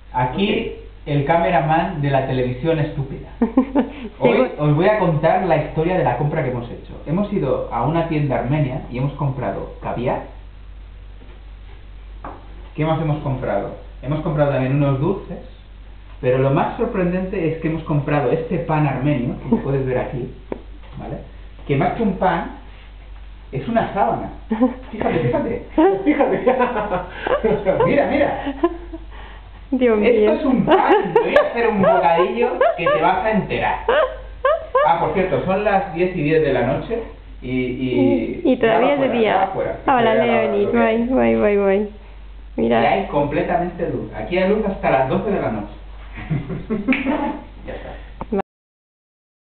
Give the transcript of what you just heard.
Aquí el cameraman de la televisión estúpida. Hoy os voy a contar la historia de la compra que hemos hecho. Hemos ido a una tienda armenia y hemos comprado caviar. ¿Qué más hemos comprado? Hemos comprado también unos dulces. Pero lo más sorprendente es que hemos comprado este pan armenio, que puedes ver aquí, ¿vale? Que más que un pan, es una sábana. Fíjate, fíjate. Mira, mira. Dios mío. Esto es un pan. Voy a hacer un bocadillo que te vas a enterar. Ah, por cierto, son las 10:10 de la noche y todavía es de día. Hola, Leonis. Voy. Mira. Y hay completamente luz. Aquí hay luz hasta las 12 de la noche. Ya está.